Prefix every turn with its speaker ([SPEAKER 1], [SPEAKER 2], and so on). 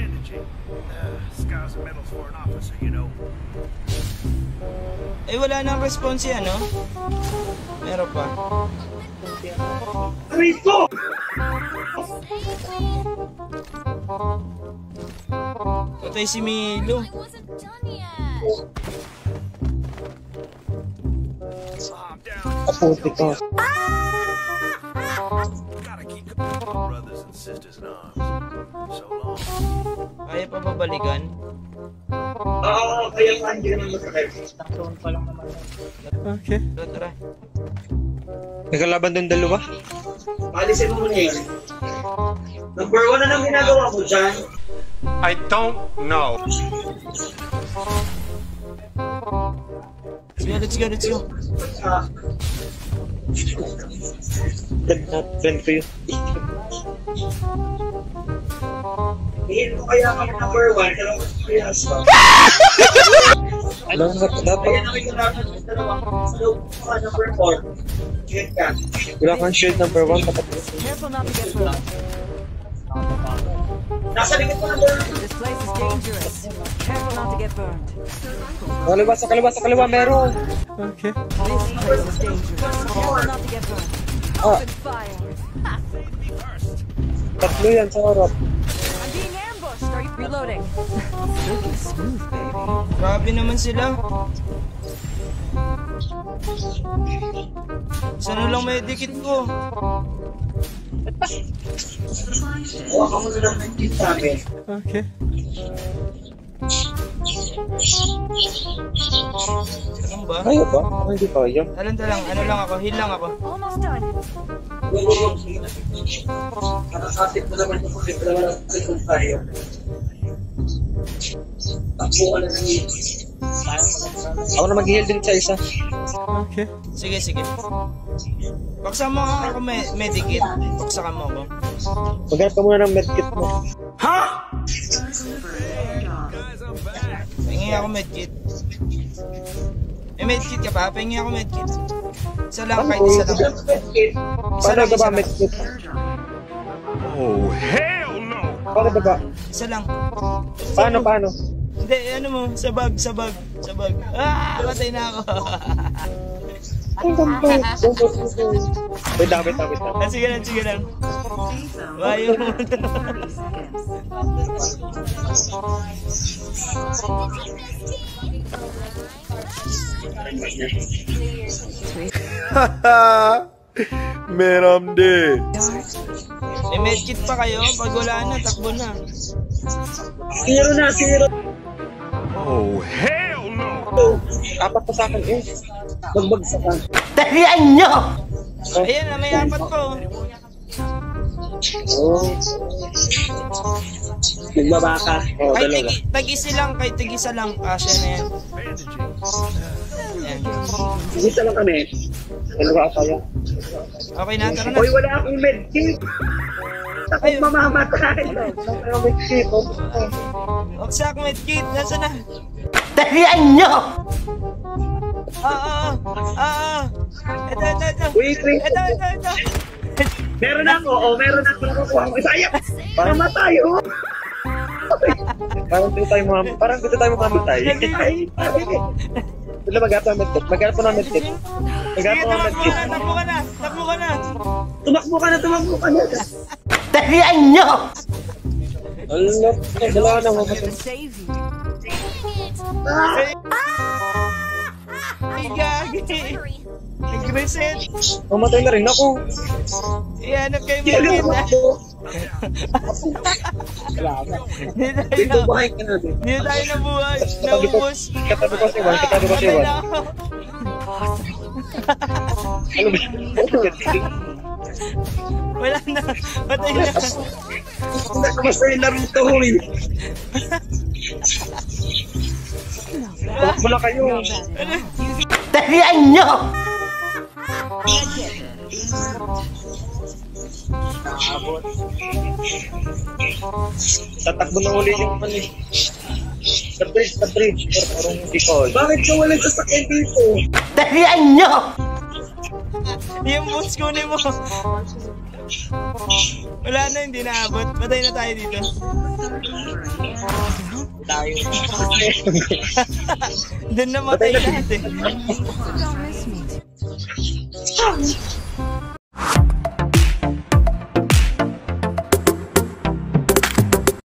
[SPEAKER 1] bandaging. Scars and medals for an officer, you know.
[SPEAKER 2] Eh, wala nang response yan, no? Meron pa.
[SPEAKER 3] Rico!
[SPEAKER 2] Patay si Milo.
[SPEAKER 3] Kaputi ko.
[SPEAKER 1] Gotta keep brothers and sisters in arms. So long.
[SPEAKER 2] Kaya pa babalikan?
[SPEAKER 3] Oo, kaya nga hindi naman masakit. Taktuan pa lang naman.
[SPEAKER 4] Okay.
[SPEAKER 2] Tara.
[SPEAKER 4] Nagkalaban doon dalawa?
[SPEAKER 3] Alisin mo muna yun. Number 1 na nang ginagawa mo dyan.
[SPEAKER 5] I don't know.
[SPEAKER 2] Let's go.
[SPEAKER 4] Friend ko yun.
[SPEAKER 3] Ihin mo kaya kami number 1, kaya mo kaya sa.
[SPEAKER 4] Alam mo dapat.
[SPEAKER 3] Kaya namin kailangan ng dalawa. So, number 4. Get ka.
[SPEAKER 4] Wala kang shield number 1.
[SPEAKER 6] Careful not to get burned.
[SPEAKER 3] Nasa likod mo number 1.
[SPEAKER 6] This place is dangerous. Careful not to get burned.
[SPEAKER 4] Sa kaliwa, meron. Okay.
[SPEAKER 6] This place is dangerous. Careful not to get burned. Open fire.
[SPEAKER 4] Tatlo yan sa harap.
[SPEAKER 6] I'm being ambushed. Are you reloading? Looking smooth, baby.
[SPEAKER 2] Grabe naman sila. Sana lang may dikit ko.
[SPEAKER 3] Huwag mo na lang nagkita sa amin.
[SPEAKER 4] Okay.
[SPEAKER 2] Ano ba?
[SPEAKER 4] Kaya ba? Hindi kaya.
[SPEAKER 2] Talang. Ano lang ako? Heal lang ako.
[SPEAKER 6] Almost done.
[SPEAKER 3] Nakakasip mo naman yung kung dalawa lang kung tayo. Takbo ka na ng hit.
[SPEAKER 4] Ako na mag-heal din sa isa. Okay.
[SPEAKER 2] Sige. Baksa mo ako medikit. Baksa ka mo ako.
[SPEAKER 4] Maghanap ka muna ng medkit mo.
[SPEAKER 2] Pengi ako medkit. May medkit ka pa? Pengi ako medkit. Isa lang, kahit isa lang.
[SPEAKER 4] Paano ba medkit?
[SPEAKER 5] Oh, hell no!
[SPEAKER 4] Paano ba?
[SPEAKER 2] Isa lang.
[SPEAKER 4] Paano?
[SPEAKER 2] Hindi, ano mo, sa bag. Ah, patay na ako.
[SPEAKER 4] Wait lang.
[SPEAKER 2] Sige lang. Bayo mo.
[SPEAKER 5] Man, I'm dead.
[SPEAKER 2] May medkit pa kayo? Pag wala na, takbo na.
[SPEAKER 3] Zero.
[SPEAKER 5] Oh, hell no!
[SPEAKER 4] Apat pa sa akin eh.
[SPEAKER 3] Magbagsakan.
[SPEAKER 4] Tahiyan nyo!
[SPEAKER 2] Ayan na, may apat ko.
[SPEAKER 3] Nagbaba ka. Oo,
[SPEAKER 2] Kahit
[SPEAKER 3] dalawa.
[SPEAKER 2] tag-isa lang, kahit tag-isa lang. Asya na yan. Ayan.
[SPEAKER 3] Isa lang kami.
[SPEAKER 4] Dalawa tayo.
[SPEAKER 2] Okay na, tara na.
[SPEAKER 3] Hoy, wala akong medkit. Takot mamamatay.
[SPEAKER 2] Oksak, medkit, nasa na?
[SPEAKER 4] Tahiyan nyo!
[SPEAKER 2] Ito.
[SPEAKER 3] Wait.
[SPEAKER 2] Ito.
[SPEAKER 3] Meron ako. Nakukuha mo. Sayang. Mamatay.
[SPEAKER 4] Parang dito tayo mamamatay. Wala, maghanap ng medkit. Maghanap ng medkit.
[SPEAKER 2] Sige, takbo ka na.
[SPEAKER 3] Tumakbo ka na.
[SPEAKER 4] Tahiyan nyo! Allah, dalawa na
[SPEAKER 6] I'm
[SPEAKER 4] mamatay.
[SPEAKER 6] here to save you.
[SPEAKER 2] Ay, gagi. Nag-reset.
[SPEAKER 4] Mamatay na rin ako.
[SPEAKER 2] Ihanap kayo medkit.
[SPEAKER 3] Dito bahay ka na din.
[SPEAKER 2] Hindi tayo nabuhay. Naubos.
[SPEAKER 4] Katabi ko si Juan.
[SPEAKER 2] Patay na ako.
[SPEAKER 4] Ano ba?
[SPEAKER 2] Wala na. Patay na.
[SPEAKER 3] Masaya na rin ito.
[SPEAKER 4] Wala kayo. Tahiyan nyo! Tatakbo na uli yung mali. Sa bridge. Parang hindi ko.
[SPEAKER 3] Bakit ka walang sasakyan dito?
[SPEAKER 4] Tahiyan nyo!
[SPEAKER 2] Yung boots kunin mo. Wala na, hindi naabot. Patay na tayo dito. Tayo. Doon namatay lahat eh.
[SPEAKER 6] Don't miss me.